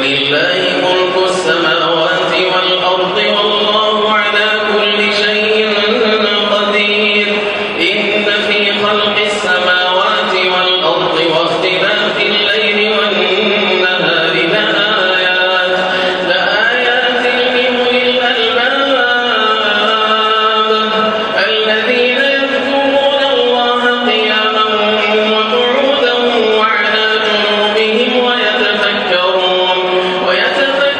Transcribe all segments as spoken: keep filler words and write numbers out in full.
ويتفكرون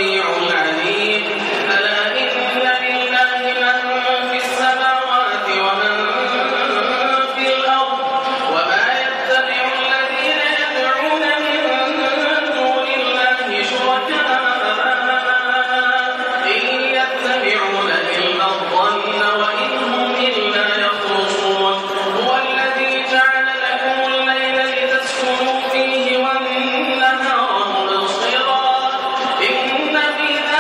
السميع العليم ألا إن لله من في السماوات ومن في الأرض وما يتبع الذين يدعون من دون الله شركاء إن يتبعون إلا الظن وإن هم إلا يخرصون هو الذي جعل لكم الليل لتسكنوا فيه والنهار مبصرا إن في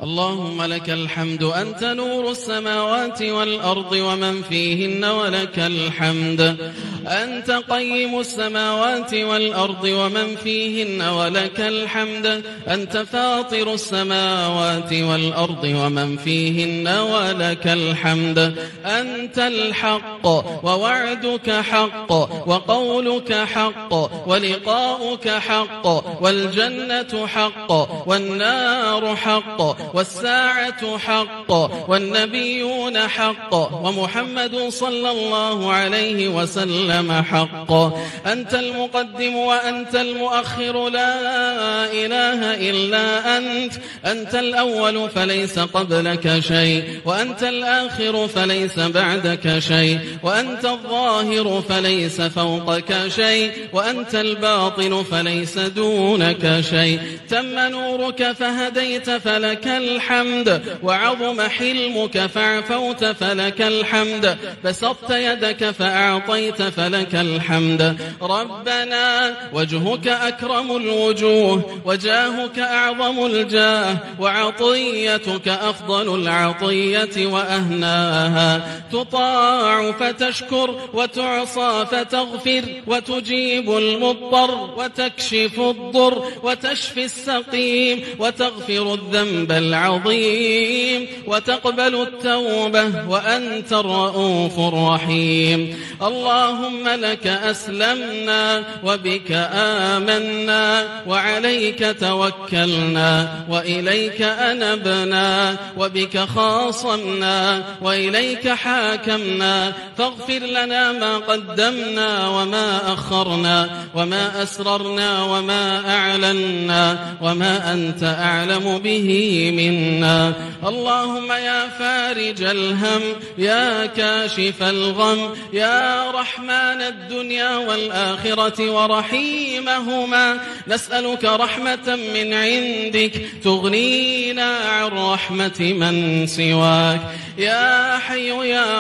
اللهم لك الحمد أنت نور السماوات والأرض ومن فيهن ولك الحمد أنت قيم السماوات والأرض ومن فيهن ولك الحمد أنت فاطر السماوات والأرض ومن فيهن ولك الحمد أنت الحق ووعدك حق وقولك حق ولقاؤك حق والجنة حق والنار حق والساعة حق والنبيون حق ومحمد صلى الله عليه وسلم حق أنت المقدم وأنت المؤخر لا إله إلا أنت أنت الأول فليس قبلك شيء وأنت الآخر فليس بعدك شيء وأنت الظاهر فليس فوقك شيء وأنت الباطن فليس دونك شيء تم نورك فهديت فلك الحمد وعظم حلمك فعفوت فلك الحمد بسطت يدك فأعطيت فلك الحمد ربنا وجهك أكرم الوجوه وجاهك أعظم الجاه وعطيتك أفضل العطية وأهناها تطاع فتشكر وتعصى فتغفر وتجيب المضطر وتكشف الضر وتشفي السقيم وتغفر الذنب العظيم وتقبل التوبة وأنت الرؤوف الرحيم اللهم لك أسلمنا وبك آمنا وعليك توكلنا وإليك أنبنا وبك خاصمنا وإليك حاكمنا فاغفر لنا ما قدمنا وما أخرنا وما أسررنا وما أعلنا وما أنت أعلم به منا اللهم يا فارج الهم يا كاشف الغم يا رحمن الدنيا والآخرة ورحيمهما نسألك رحمة من عندك تغنينا عن رحمة من سواك يا حي يا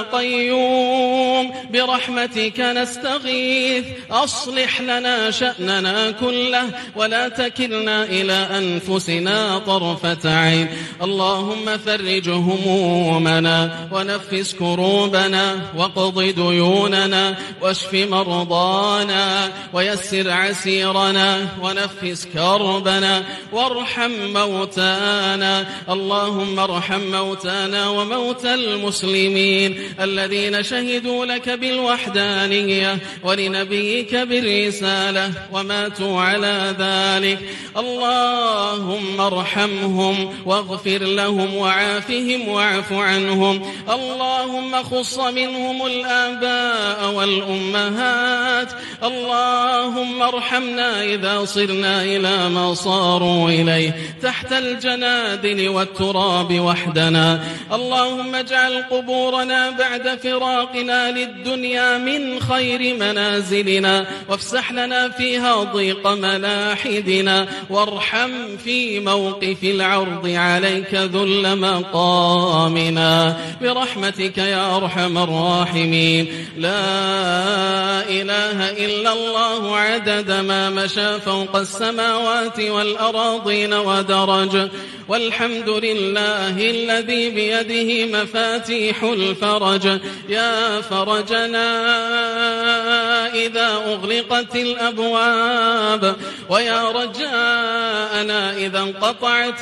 قيوم برحمتك نستغيث أصلح لنا شأننا كله ولا تكلنا إلى أنفسنا طرفة عين اللهم فرج همومنا ونفس كروبنا وقض ديوننا واشف مرضانا ويسر عسيرنا ونفس كربنا وارحم موتانا اللهم ارحم موتانا وموتى المسلمين الذين شهدوا لك بالوحدانية ولنبيك بالرسالة وماتوا على ذلك اللهم ارحمهم واغفر لهم وعافهم واعف عنهم اللهم خص منهم الآباء والأمهات اللهم ارحمنا إذا صرنا إلى ما صاروا إليه تحت الجنادل والتراب وحدنا اللهم اجعل قبورنا بعد فراقنا للدنيا من خير منازلنا وافسح لنا فيها ضيق ملاحدنا وارحم في موقف العرض عليك ذل مقامنا برحمتك يا أرحم الراحمين لا إله إلا الله عدد ما مشى فوق السماوات والأراضين ودرج والحمد لله الذي بيده مفاتيح الفرج يا فرجنا إذا أغلقت الأبواب ويا رجاءنا إذا انقطعت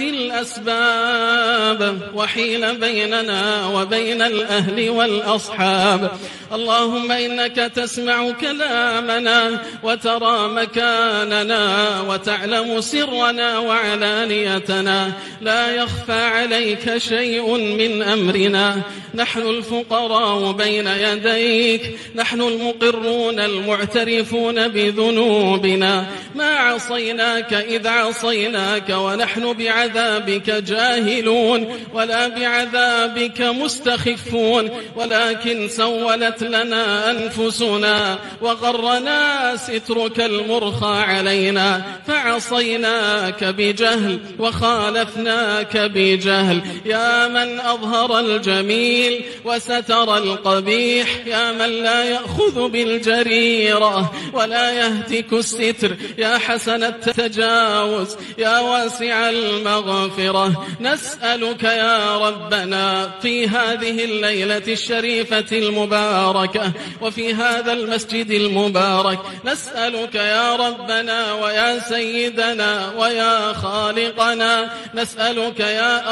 الأسباب وحيل بيننا وبين الأهل والأصحاب اللهم إنك تسمع كلامنا وترى مكاننا وتعلم سرنا وعلانيتنا لا يخفى عليك شيء من أمرنا نحن الفقراء بين يديك نحن المقرون المعترفون بذنوبنا ما عصيناك إذ عصيناك ونحن بعذابك جاهلون ولا بعذابك مستخفون ولكن سولت لنا أنفسنا وغرنا سترك المرخى علينا فعصيناك بجهل وخالفناك بجهل يا من أظهر الجميل وستر القبيح يا من لا يأخذ بالجريرة ولا يهتك الستر يا حسن التجاوز يا واسع المغفرة الله نسألك يا ربنا في هذه الليلة الشريفة المباركة وفي هذا المسجد المبارك، نسألك يا ربنا ويا سيدنا ويا خالقنا، نسألك يا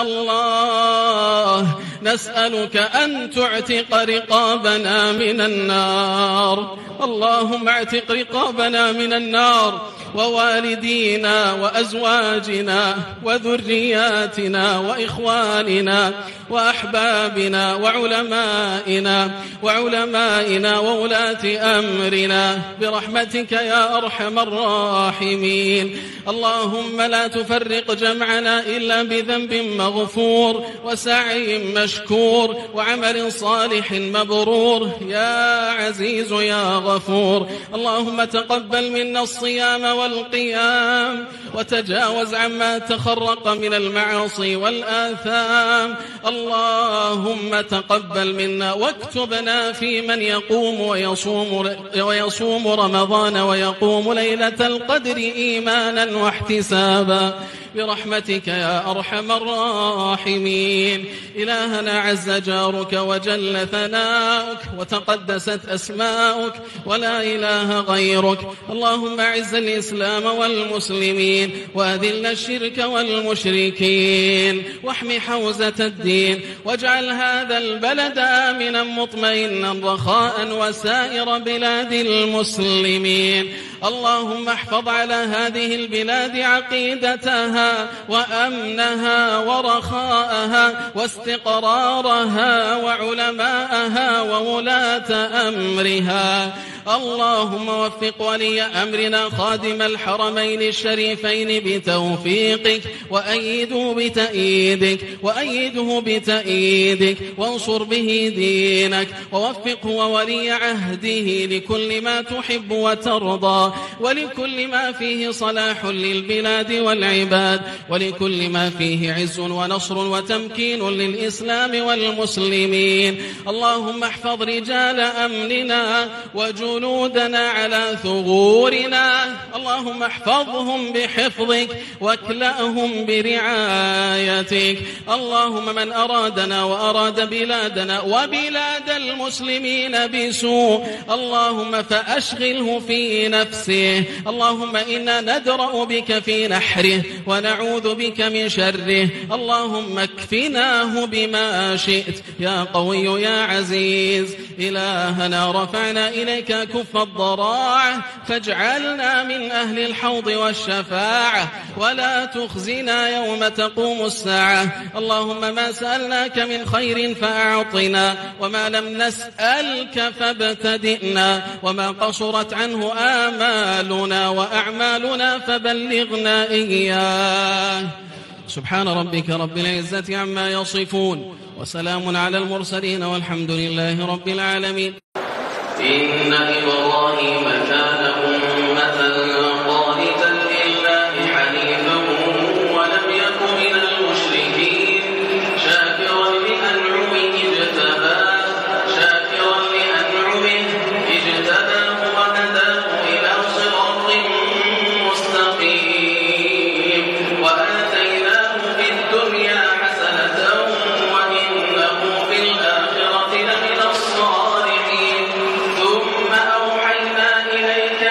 الله، نسألك أن تعتق رقابنا من النار. اللهم اعتق رقابنا من النار، ووالدينا وأزواجنا وذرياتنا وإخواننا وأحبابنا وعلمائنا وعلمائنا وولاة أمرنا برحمتك يا أرحم الراحمين. اللهم لا تفرق جمعنا إلا بذنب مغفور وسعي مشكور وعمل صالح مبرور يا عزيز يا غفور. اللهم تقبل منا الصيام والقيام وتجاوز عما تخرق من المعاصي والآثام. اللهم تقبل منا واكتبنا في من يقوم ويصوم, ويصوم رمضان ويقوم ليلة القدر إيمانا واحتسابا برحمتك يا أرحم الراحمين. إلهنا عز جارك وجل ثناؤك وتقدست أسماؤك ولا إله غيرك. اللهم أعز الإسلام والمسلمين وأذل الشرك والمشركين واحم حوزة الدين، واجعل هذا البلد آمنا مطمئنا رخاء وسائر بلاد المسلمين. اللهم احفظ على هذه البلاد عقيدتها وأمنها ورخاءها واستقرارها وعلماءها وولاة أمرها. اللهم وفق ولي أمرنا خادم الحرمين الشريفين بتوفيقك، وأيده بتأييدك وأيده بتأييدك وانصر به دينك، ووفقه وولي عهده لكل ما تحب وترضى، ولكل ما فيه صلاح للبلاد والعباد، ولكل ما فيه عز ونصر وتمكين للإسلام والمسلمين. اللهم احفظ رجال أمننا وجنودنا على ثغورنا، اللهم احفظهم بحفظك واكلأهم برعايتك. اللهم من أرادنا وأراد بلادنا وبلاد المسلمين بسوء اللهم فأشغله في نفسه. اللهم إنا ندرأ بك في نحره ونعوذ بك من شره. اللهم اكفناه بما شئت يا قوي يا عزيز. إلهنا رفعنا إليك كف الضراعة، فاجعلنا من أهل الحوض والشفاعة ولا تخزنا يوم تقوم الساعة. اللهم ما سألناك من خير فأعطنا، وما لم نسألك فابتدئنا، وما قصرت عنه آمالنا وأعمالنا فبلغنا إياه. سبحان ربك رب العزة عما يصفون وسلام على المرسلين والحمد لله رب العالمين. إن إبراهيم كان أمة قانتا لله حنيفا ولم يك من المشركين شاكرا لأنعمه اجتباه شاكرا لأنعمه اجتباه وهداه إلى صراط مستقيم وآتيناه في الدنيا حسنة وإنه في الآخرة لمن الصالحين. ثم أوحينا إليك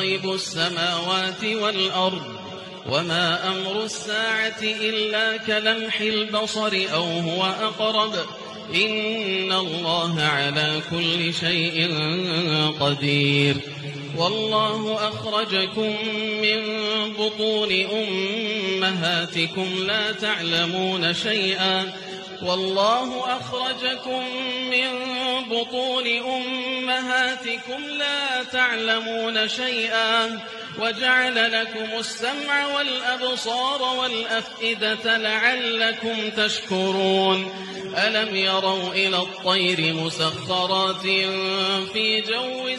غيب السماوات والأرض وما أمر الساعة إلا كلمح البصر أو هو أقرب إن الله على كل شيء قدير والله أخرجكم من بطون أمهاتكم لا تعلمون شيئا والله أخرجكم من بطون أمهاتكم لا تعلمون شيئا وجعل لكم السمع والأبصار والأفئدة لعلكم تشكرون ألم يروا إلى الطير مسخرات في جو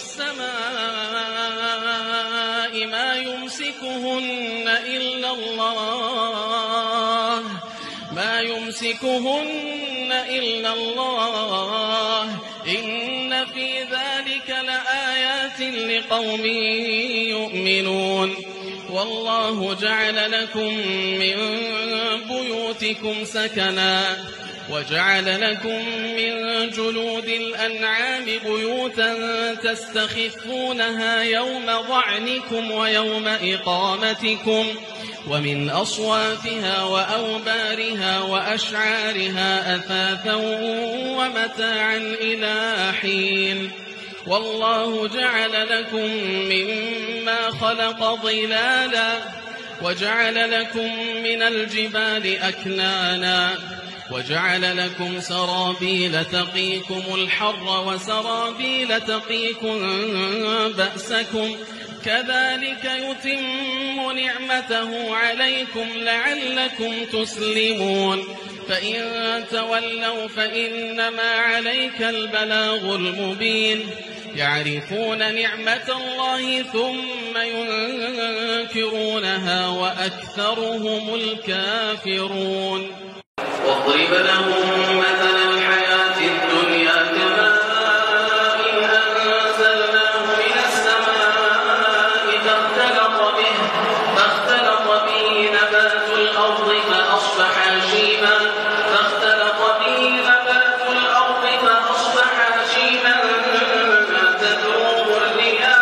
السماء ما يمسكهن إلا الله ما يمسكهن إلا الله إن في ذلك لآيات لقوم يؤمنون والله جعل لكم من بيوتكم سكنا وجعل لكم من جلود الأنعام بيوتا تستخفونها يوم ظعنكم ويوم إقامتكم ومن أصوافها وأوبارها وأشعارها أثاثا ومتاعا إلى حين والله جعل لكم مما خلق ظلالا وجعل لكم من الجبال أكنانا وجعل لكم سرابيل تقيكم الحر وسرابيل تقيكم بأسكم كذلك يتم نعمته عليكم لعلكم تسلمون فإن تولوا فإنما عليك البلاغ المبين يعرفون نعمة الله ثم ينكرونها وأكثرهم الكافرون واضرب لهم مثل الحياة الدنيا كماء أنزلناه من السماء فاختلط به فاختلط به نبات الأرض فأصبح هشيما فاختلط به نبات الأرض فأصبح هشيما تذروه الرياح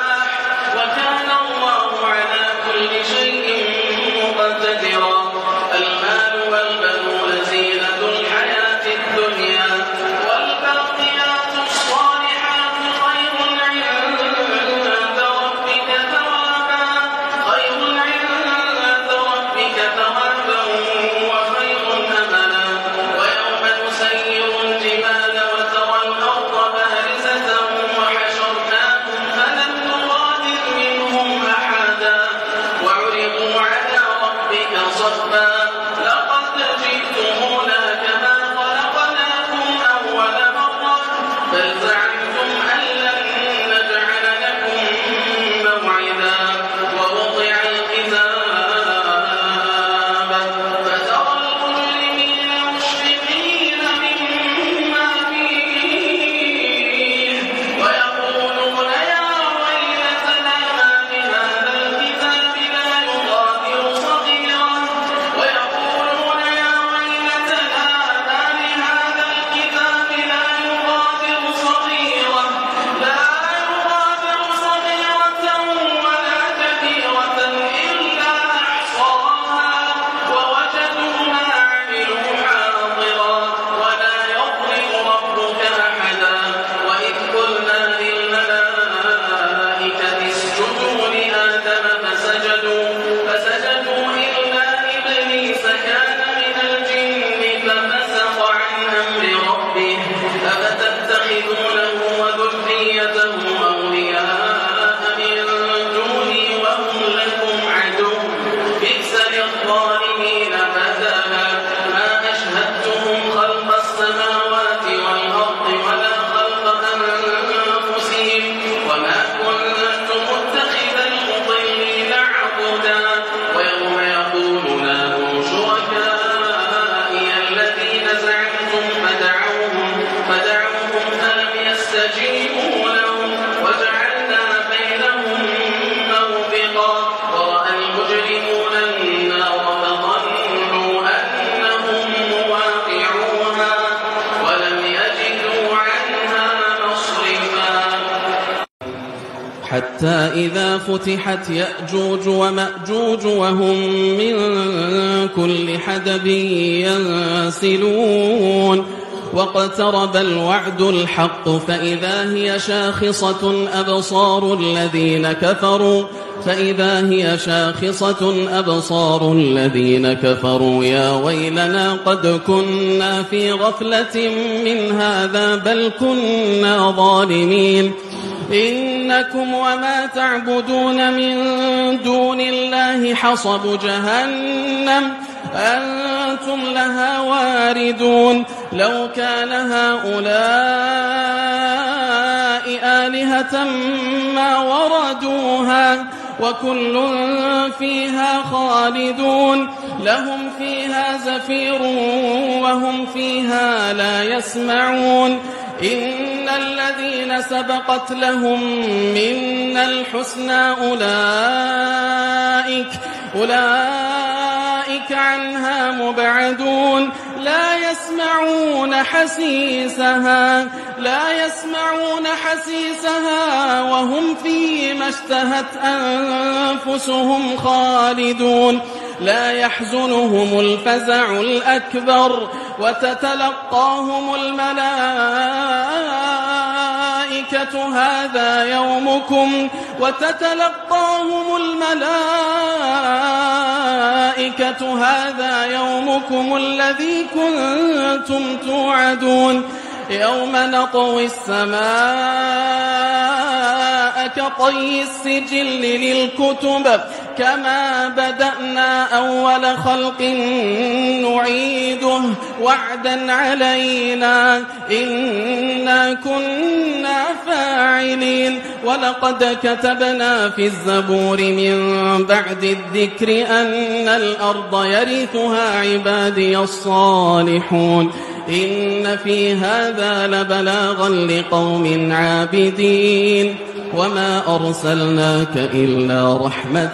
وكان الله على كل شيء مقتدرا المال والبنون زينة الحياة الدنيا والباقيات الصالحات خير عند ربك ثوابا خير عند ربك ثوابا وخير أملا ويوم نسير الجبال وترى الأرض بارزة وحشرناهم فلم نغادر منهم أحدا وعرضوا على ربك صفا لقد جئتمونا كما خلقناكم أول مرة بل زعمتم أن لن نجعل لكم موعدا ووضع الكتاب فترى المجرمين مشفقين مما فيه ويقولون يا ويلتنا ما بهذا الكتاب لا يغادر صغيرا حتى إذا فتحت يأجوج ومأجوج وهم من كل حدب ينسلون واقترب الوعد الحق فإذا هي شاخصة أبصار الذين كفروا فإذا هي شاخصة أبصار الذين كفروا يا ويلنا قد كنا في غفلة من هذا بل كنا ظالمين إنكم وما تعبدون من دون الله حصب جهنم أنتم لها واردون لو كان هؤلاء آلهة ما وردوها وكل فيها خالدون لهم فيها زفير وهم فيها لا يسمعون إن الذين سبقت لهم منا الحسنى أولئك أولئك عنها مبعدون لا يسمعون حسيسها لا يسمعون حسيسها وهم فيما اشتهت أنفسهم خالدون لا يحزنهم الفزع الأكبر وتتلقاهم الملائكة هذا يومكم وتتلقاهم الملائكة هذا يومكم الذي كنتم توعدون يوم نطوي السماء كطي السجل للكتب كما بدأنا أول خلق نعيده وعدا علينا إنا كنا فاعلين ولقد كتبنا في الزبور من بعد الذكر أن الأرض يرثها عبادي الصالحون إن في هذا لبلاغا لقوم عابدين وما أرسلناك إلا رحمة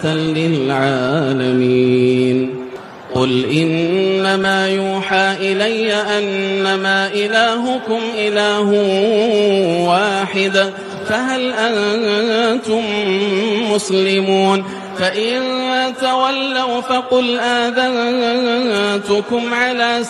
للعالمين قل إنما يوحى إلي أنما إلهكم إله واحد فهل أنتم مسلمون فإن تولوا فقل آذنتكم على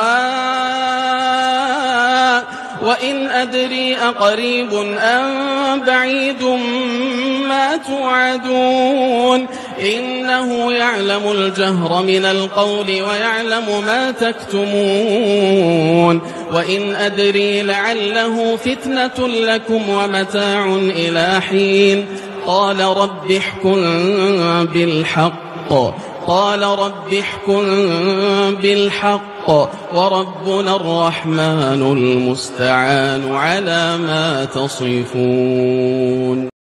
سواء وإن أدري أقريب أم بعيد ما توعدون إنه يعلم الجهر من القول ويعلم ما تكتمون وإن أدري لعله فتنة لكم ومتاع إلى حين قال رب احكم بالحق قال رب احكم بالحق وربنا الرحمن المستعان على ما تصفون.